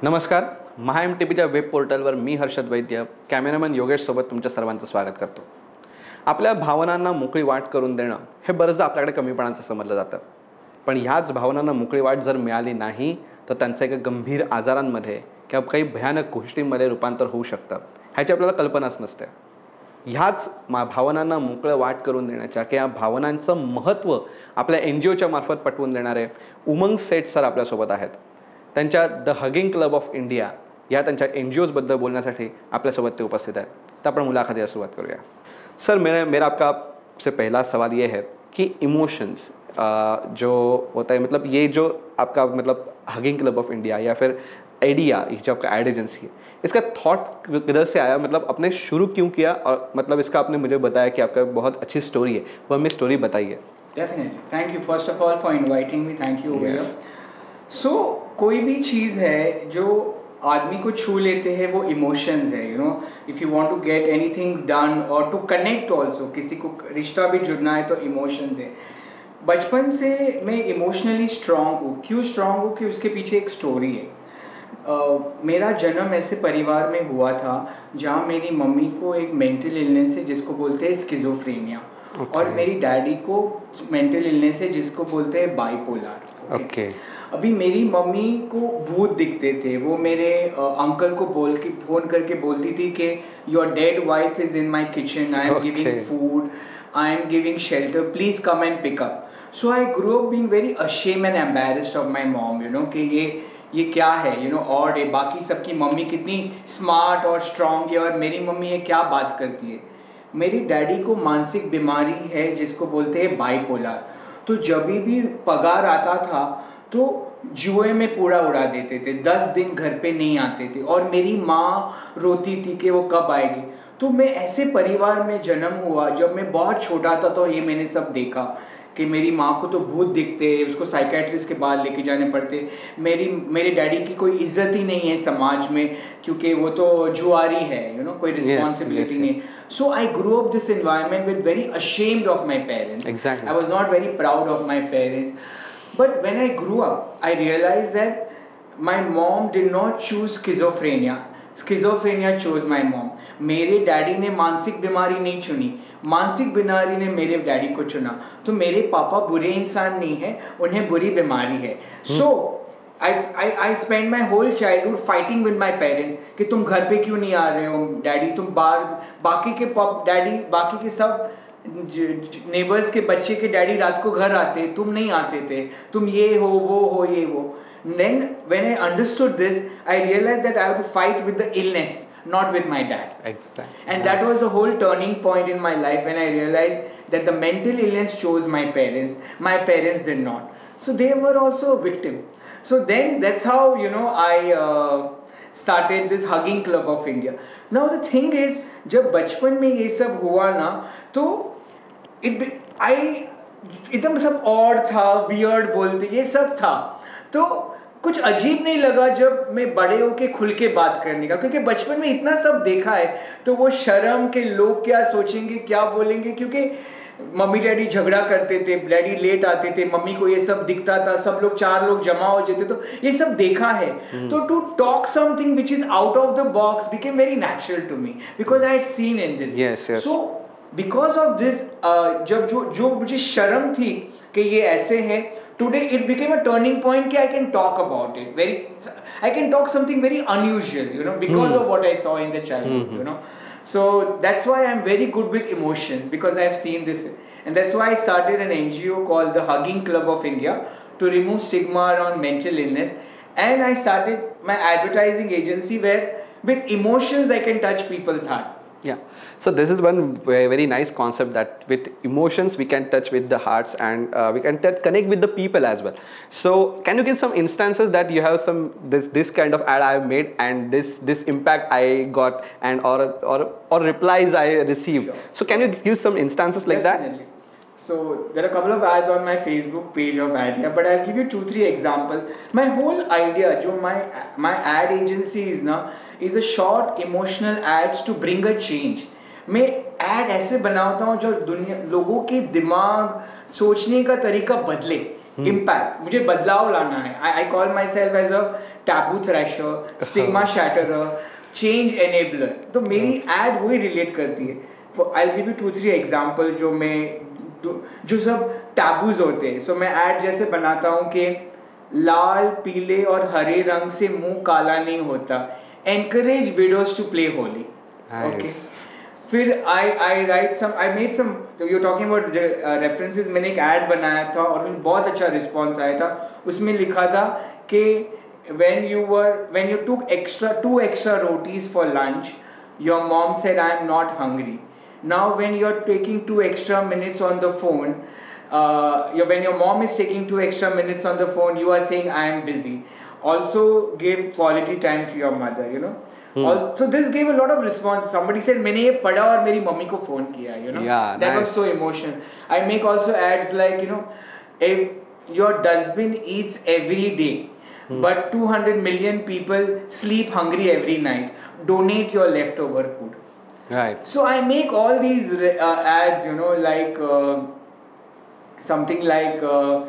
नमस्कार. MyMTPच्या वेब पोर्टलवर मी हर्षद वैद्य, कॅमेरामन योगेश सोबत तुमच्या सर्वांचं स्वागत करतो. आपल्या भावनांना मोकळी वाट करून देणं हे बरंचदा आपल्याकडे कमीपणाचं समजलं जातं. पण ह्याच भावनांना मोकळी वाट जर मिळाली नाही तर त्यांचं एका गंभीर आजारांमध्ये किंवा काही भयानक गोष्टींमध्ये रूपांतर होऊ शकतं. ह्याची आपल्याला कल्पनाच नसते. ह्याच भावनांना मोकळं वाट करून देण्याच्या किंवा भावनांचं महत्त्व आपल्या NGOच्या मार्फत पटवून देणारे उमंग सेठ सर आपल्यासोबत आहेत. त्यांच्या the hugging club of India या त्यांच्या NGOजबद्दल बोलण्यासाठी आपल्यासोबत ते उपस्थित आहेत. तर आपण मुलाखतीला सुरुवात करूया. सर, मेरा आपका से पहला सवाल ये है कि इमोशंस जो होता है, मतलब ये जो आपका मतलब हगिंग क्लब ऑफ इंडिया या फिर आइडिया, ये जो आपका एड एजेंसी है, इसका थॉट किधर से आया, मतलब आपने शुरू क्यों किया, और मतलब इसका आपने मुझे बताया कि आपका बहुत अच्छी स्टोरी है, वो हमें स्टोरी बताइए. Definitely, thank you first of all for inviting me. Thank you over. So कोई भी चीज़ है जो आदमी को छू लेते हैं वो इमोशंस है. You know, if you want to get anything done और टू कनेक्ट ऑल्सो, किसी को रिश्ता भी जुड़ना है तो इमोशंस है. बचपन से मैं इमोशनली स्ट्रांग हूँ. क्यों स्ट्रांग हूँ कि उसके पीछे एक स्टोरी है. मेरा जन्म ऐसे परिवार में हुआ था जहाँ मेरी मम्मी को एक मेंटल इलनेस है जिसको बोलते हैं स्किज़ोफ्रेनिया. और मेरी डैडी को मेंटल इलनेस है जिसको बोलते हैं बाइपोलर. ओके. अभी मेरी मम्मी को भूत दिखते थे. वो मेरे अंकल को फ़ोन करके बोलती थी कि your dead wife is in my kitchen, I am giving food, I am giving shelter, please come and pick up. So I grow up being very ashamed and embarrassed of my mom. You know कि ये क्या है, you no, और बाकी सबकी mummy कितनी smart और strong है और मेरी मम्मी ये क्या बात करती है. मेरी डैडी को मानसिक बीमारी है जिसको बोलते हैं बाइपोलर. तो जब भी पगार आता था तो जुए में पूरा उड़ा देते थे. 10 दिन घर पे नहीं आते थे और मेरी माँ रोती थी कि वो कब आएगी. तो मैं ऐसे परिवार में जन्म हुआ. जब मैं बहुत छोटा था तो ये मैंने सब देखा कि मेरी माँ को तो भूत दिखते, उसको साइकेट्रिस्ट के पास लेके जाने पड़ते. मेरे डैडी की कोई इज्जत ही नहीं है समाज में क्योंकि वो तो जुआरी है. यू नो, कोई रिस्पॉन्सिबिलिटी नहीं. So I grow up this environment with very ashamed of my parents. I was not very proud of my parents. But when I grew up, I realized that my mom did not choose schizophrenia. Schizophrenia chose my mom. मेरे daddy ने मानसिक बीमारी नहीं चुनी, मानसिक बीमारी ने मेरे डैडी को चुना. तो मेरे पापा बुरे इंसान नहीं हैं, उन्हें बुरी बीमारी है. So I spent my whole childhood fighting with my parents कि तुम घर पे क्यों नहीं आ रहे हो डैडी, तुम बाकी के सब नेबर्स के बच्चे के डैडी रात को घर आते, तुम नहीं आते थे, तुम ये हो वो हो ये वो. Then when I understood this, I realized that I have to fight with the illness, not with my dad. Exactly. And that was the whole turning point in my life when I realized that the mental illness chose my parents. My parents did not. So they were also a victim. So then that's how, you know, I started this Hugging Club of India. Now the thing is, जब बचपन में ये सब हुआ ना तो एकदम सब और था, वियर्ड बोलते, ये सब था. तो कुछ अजीब नहीं लगा जब मैं बड़े होके खुल के बात करने का, क्योंकि बचपन में इतना सब देखा है. तो वो शर्म के लोग क्या सोचेंगे, क्या बोलेंगे, क्योंकि मम्मी डैडी झगड़ा करते थे, डैडी लेट आते थे, मम्मी को ये सब दिखता था, सब लोग 4 लोग जमा हो जाते, तो ये सब देखा है. तो to talk something which is out of the box became very natural to me because I had seen in this. So because of this जब जो मुझे शर्म थी कि ये ऐसे है, today it became a turning point कि I can talk about it very, I can talk something very unusual, you know, because of what I saw in the childhood, you know. So that's why I'm very good with emotions, because I've seen this, and that's why I started an NGO called the Hugging Club of India to remove stigma around mental illness. And I started my advertising agency where with emotions I can touch people's heart. Yeah, so this is one very nice concept, that with emotions we can touch with the hearts, and we can connect with the people as well. So can you give some instances that you have some this kind of ad I have made and this impact I got, and or replies I received? Sure. So can you give some instances like Definitely. That? So there are a couple of ads on my Facebook page of Idea, but I'll give you 2-3 examples. My whole idea, जो my ad agency is ना, is a short emotional ads to bring a change. मैं ad ऐसे बनाता हूँ जो लोगों के दिमाग सोचने का तरीका बदले. impact. मुझे बदलाव लाना है. I call myself as a taboo thrasher, stigma shatterer, change enabler. तो मेरी ad वही relate करती है. I'll give you 2-3 example जो सब taboos होते हैं. So मैं ad जैसे बनाता हूँ कि लाल, पीले और हरे रंग से मुंह काला नहीं होता. Encourage widows to play holy. Nice. Okay. फिर I made some, you're talking about references. मैंने एक ad बनाया था और बहुत अच्छा response आया था. उसमें लिखा था कि when you took 2 extra rotis for lunch, your mom said I am not hungry. Now when you're taking 2 extra minutes on the phone, when your mom is taking 2 extra minutes on the phone, you are saying I am busy. Also give quality time to your mother, you know. So this gave a lot of response. Somebody said मैंने ये पढ़ा और मेरी mummy को phone किया, you know. Yeah, that nice. was so emotional. I make also ads like, you know, if your dustbin eats every day, but 200 million people sleep hungry every night, donate your leftover food. Right. So I make all these ads, you know, like something like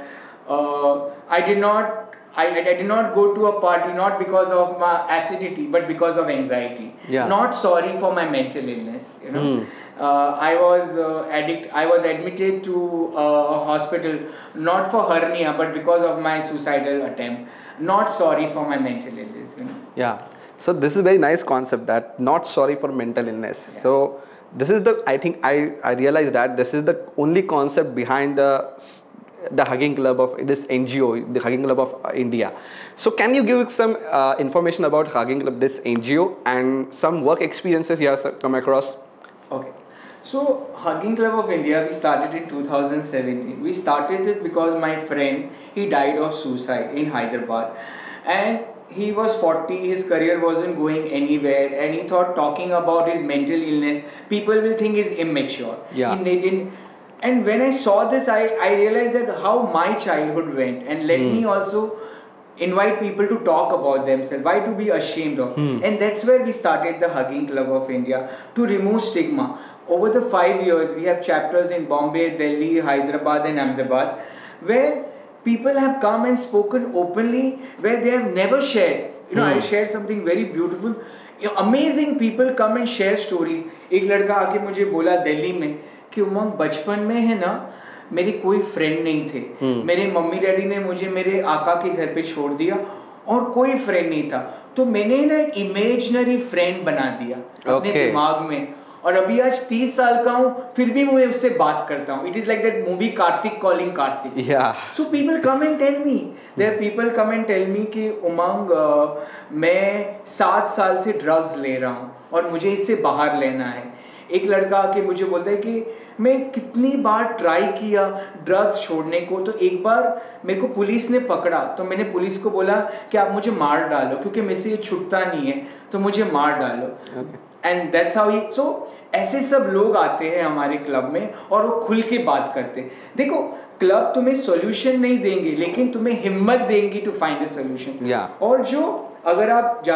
I did not go to a party not because of my acidity but because of anxiety. Yeah. Not sorry for my mental illness, you know. I was admitted to a hospital not for hernia but because of my suicidal attempt. Not sorry for my mental illness, you know. Yeah. So this is a very nice concept, that not sorry for mental illness. Yeah. So this is I think I realized that this is the only concept behind the Hugging Club of this NGO, the Hugging Club of India. So can you give some information about Hugging Club, this NGO, and some work experiences you have come across? Okay. So Hugging Club of India, we started in 2017. We started this because my friend, he died of suicide in Hyderabad, and he was 40, his career wasn't going anywhere, and he thought talking about his mental illness, people will think he's immature. Yeah. And when I saw this, I realized that how my childhood went, and let me also invite people to talk about themselves. Why to be ashamed of? And that's where we started the Hugging Club of India, to remove stigma. Over the 5 years, we have chapters in Bombay, Delhi, Hyderabad and Ahmedabad, where people have come and spoken openly, where they have never shared. You know, I shared something very beautiful. You know, amazing people come and share stories. एक लड़का आके मुझे बोला दिल्ली में कि उमंग बचपन में है ना, मेरे कोई फ्रेंड नहीं थे. मेरे मम्मी डैडी ने मुझे मेरे आका के घर पे छोड़ दिया और कोई फ्रेंड नहीं था, तो मैंने ना एक इमेजिनरी फ्रेंड बना दिया अपने दिमाग में, और अभी आज 30 साल का हूँ, फिर भी मैं उससे बात करता हूँ. It is like that movie Kartik calling Kartik. So people come and tell me, there people come and tell me कि उमंग मैं 7 साल से ड्रग्स ले रहा हूँ और मुझे इससे बाहर लेना है. एक लड़का आके मुझे बोलता है कि मैं कितनी बार ट्राई किया ड्रग्स छोड़ने को, तो एक बार मेरे को पुलिस ने पकड़ा, तो मैंने पुलिस को बोला कि आप मुझे मार डालो क्योंकि मेरे से ये छूटता नहीं है, तो मुझे मार डालो. And that's how he. So ऐसे सब लोग आते हैं हमारे क्लब में और वो खुल के बात करते हैं. देखो, क्लब तुम्हें सॉल्यूशन नहीं देंगे लेकिन तुम्हें हिम्मत देंगी टू फाइंड अ सॉल्यूशन. और जो अगर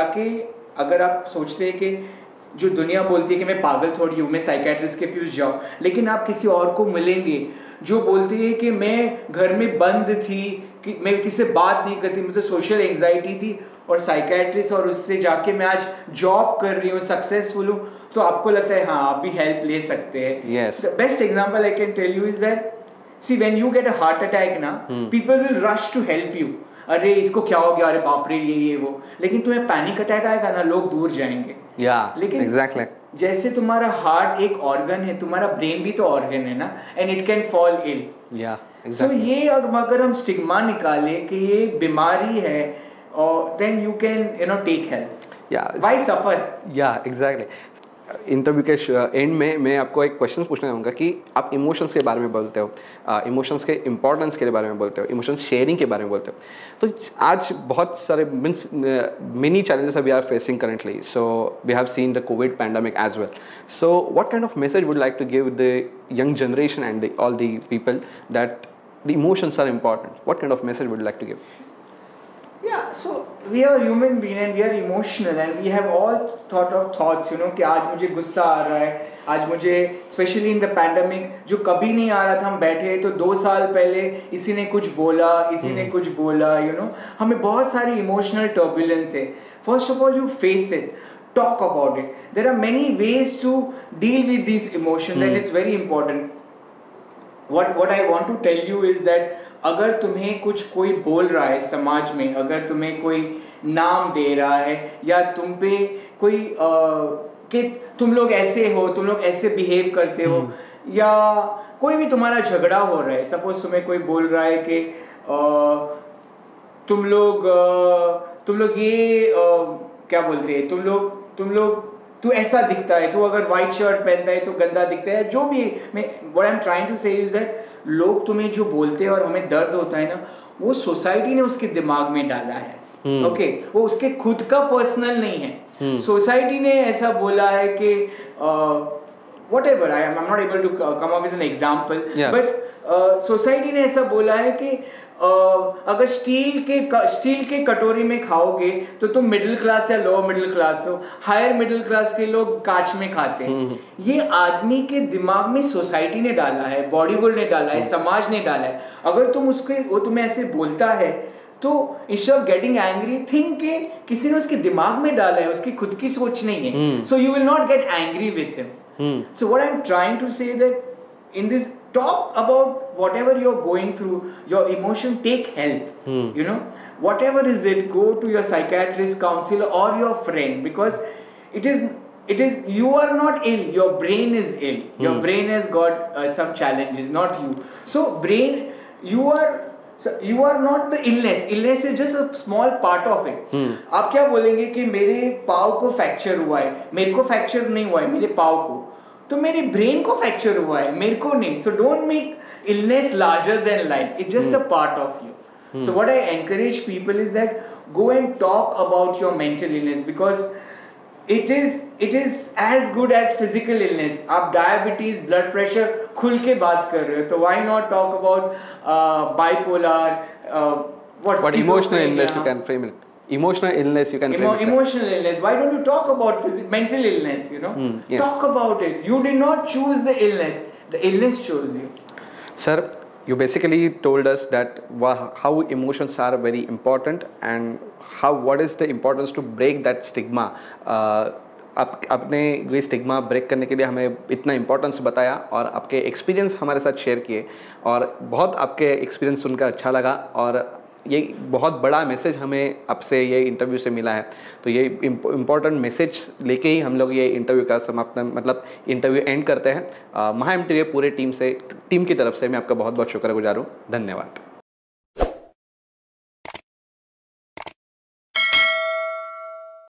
आप सोचते हैं कि जो दुनिया बोलती है कि मैं पागल थोड़ी हूँ, मैं साइकेट्रिस्ट के पास जाऊँ, लेकिन आप किसी और को मिलेंगे जो बोलती है कि मैं घर में बंद थी, कि मैं किसी से बात नहीं करती, मुझे सोशल एंजाइटी थी, और साइकेट्रिस्ट और उससे जाके मैं आज जॉब कर रही हूँ, सक्सेसफुल हूँ, तो आपको लगता है हाँ आप भी हेल्प ले सकते हैं. The best example I can tell you is that, see when you get a heart attack ना, people will rush to help you. अरे इसको क्या हो गया, अरे बाप रे ये वो, लेकिन तुम्हें पैनिक अटैक आएगा ना, लोग दूर जाएंगे. लेकिन exactly. जैसे तुम्हारा हार्ट एक ऑर्गन है, तुम्हारा ब्रेन भी तो ऑर्गन है ना, and it can fall ill. So ये अगर हम स्टिग्मा निकाले कि ये बीमारी है, और then you can take help. Why suffer? Exactly. Interview के एंड में मैं आपको एक क्वेश्चन पूछना चाहूँगा कि आप इमोशंस के बारे में बोलते हो, इमोशंस के इम्पोर्टेंस के बारे में बोलते हो, इमोशंस शेयरिंग के बारे में बोलते हो, तो आज बहुत सारे many challenges we are facing currently. So we have seen the covid pandemic as well. So what kind of message would like to give the young generation and all the people that the emotions are important? What kind of message would like to give? Yeah, so we are human being and we are emotional and we have all thought of thoughts, you know, कि आज मुझे गुस्सा आ रहा है, आज मुझे specially in the pandemic जो कभी नहीं आ रहा था, हम बैठे तो 2 साल पहले इसी ने कुछ बोला, इसी ने कुछ बोला, यू नो, हमें बहुत सारी इमोशनल टर्बुलेंस है. First of all you face it, talk about it. There are many ways to deal with these emotions and it's very important. What I want to tell you is that अगर तुम्हें कुछ कोई बोल रहा है समाज में, अगर तुम्हें कोई नाम दे रहा है या तुम पे कोई कि तुम लोग ऐसे हो, तुम लोग ऐसे बिहेव करते हो, या कोई भी तुम्हारा झगड़ा हो रहा है, सपोज तुम्हें कोई बोल रहा है कि तुम लोग ये क्या बोलते हैं, तुम लोग तू ऐसा दिखता है, तू अगर वाइट शर्ट पहनता है तो गंदा दिखता है, जो भी. मैं what I am trying to say is that लोग तुम्हें जो बोलते हैं और हमें दर्द होता है ना, वो सोसाइटी ने उसके दिमाग में डाला है. ओके, वो उसके खुद का पर्सनल नहीं है. सोसाइटी ने ऐसा बोला है कि whatever, I'm not able to come up with an example, but society ने ऐसा बोला है कि अगर स्टील के कटोरी में खाओगे तो तुम मिडिल क्लास या लोअर मिडिल क्लास हो, हायर मिडिल क्लास के लोग कांच में खाते हैं. ये आदमी के दिमाग में सोसाइटी ने डाला है, बॉलीवुड ने डाला है, समाज ने डाला है. अगर वो तुम्हें ऐसे बोलता है तो instead of getting angry, think के किसी ने उसके दिमाग में डाला है, उसकी खुद की सोच नहीं है. So you will not get angry with him. So what I am trying to say that in this, talk about whatever you're going through, your emotion, take help. You know, whatever is it, go to your psychiatrist, counselor or your friend, because it is you are not ill, your brain is ill. Your brain has got some challenges, not you. So brain, you are not the illness is just a small part of it. आप क्या बोलेंगे कि मेरे पाँव को fracture हुआ है, मेरे को फ्रैक्चर नहीं हुआ है मेरे पाँव को, तो मेरे ब्रेन को फ्रैक्चर हुआ है, मेरे को नहीं. So don't make illness larger than life, it's just a part of you. So what I encourage people is that go and talk about your mental illness, because it is as good as physical illness. आप diabetes, blood pressure खुल के बात कर रहे हो, तो why not talk about bipolar, what emotional illness you can frame it. Emotional illness you can emotional illness. Why don't you talk about mental illness, you know? Yes. Talk about it. You did not choose the illness, the illness chose you. Sir, you basically told us that how emotions are very important and what is the importance to break that stigma. आपने ये stigma break करने के लिए हमें इतना importance बताया और आपके एक्सपीरियंस हमारे साथ शेयर किए, और बहुत आपके एक्सपीरियंस सुनकर अच्छा लगा, और ये बहुत बड़ा मैसेज हमें आपसे ये इंटरव्यू से मिला है. तो ये इम्पोर्टेंट मैसेज लेके ही हम लोग ये इंटरव्यू का समाप्त इंटरव्यू एंड करते हैं. महा MTV पूरे टीम की तरफ से मैं आपका बहुत बहुत शुक्रगुजार हूँ. धन्यवाद.